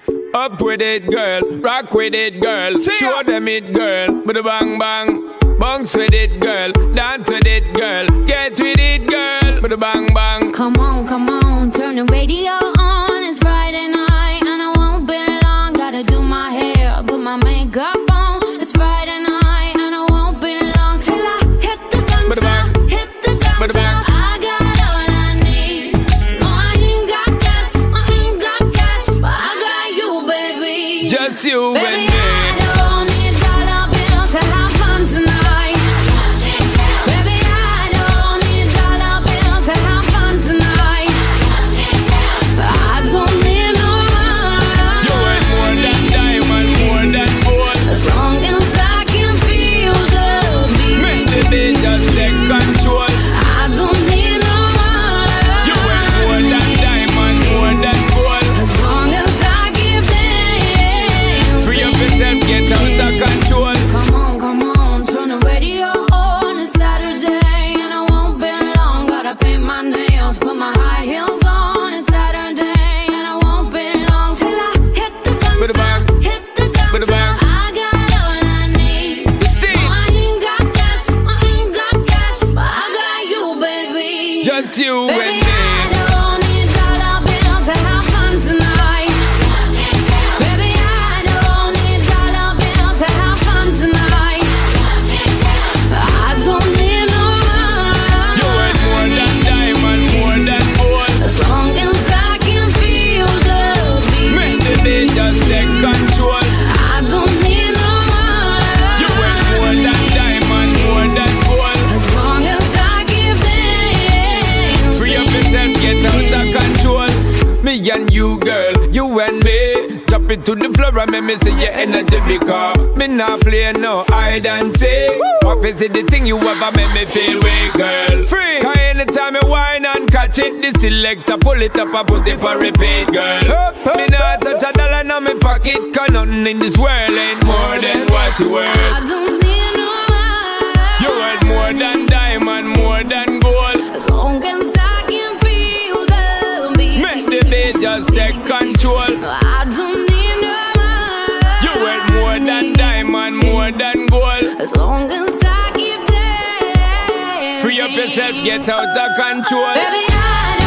Up with it, girl. Rock with it, girl. Show them it, girl. With a bang bang. Bounce with it, girl. Dance with it, girl. Get with it, girl. With a bang bang. Come on, turn the radio on. It's Friday night and I won't be long. Gotta do my hair, put my makeup on. It's Friday night and I won't be long till I hit the dance floor. Hit the dance floor. I got all I need. No, I ain't got cash, but I got you, baby. Just you baby, and me. I don't need dollar bills to have fun tonight. Baby, I don't need dollar bills to have fun tonight. I don't need no money. You ain't more than diamond, more than gold. As long as I can feel the beat. Make the beat just take control. I don't need no money. You ain't more than diamond, more than gold. As long as I give them. Free up yourself, get out of control. Come on, turn the radio on. It's Saturday and I won't be long. Gotta paint my nails, put my high heels on. It's Saturday and I won't be long till I hit the dance floor. Hit the dance floor. I got all I need. See? No, I ain't got cash, but I got you, baby. Just you Baby, and me. I don't need dollar bills to have fun tonight. Baby, I don't need dollar bills to have fun tonight. I don't need no money. You ain't more than diamond, more than gold. As long as I can feel the beat. Make the beat just take control. I don't need no money. You ain't more than diamond, more than gold. As long as I give them. Free up yourself, get out of control. Me and you, girl, you and me. Drop it to the floor and make me see your energy because me not play no hide and seek. What is it the thing you ever make me feel weak, girl? Free. Cause anytime you whine and catch it, the selector pull it up and put it for repeat, girl. Me not touch a dollar in my pocket, cause nothing in this world ain't more than what you worth. I don't need no money. You worth more than diamond, more than gold. As long as I can feel the beat. Make the beat just take control. I don't need no money. You worth more than diamond, more than gold. As long as I give them. Free up yourself, get out of control. Baby, I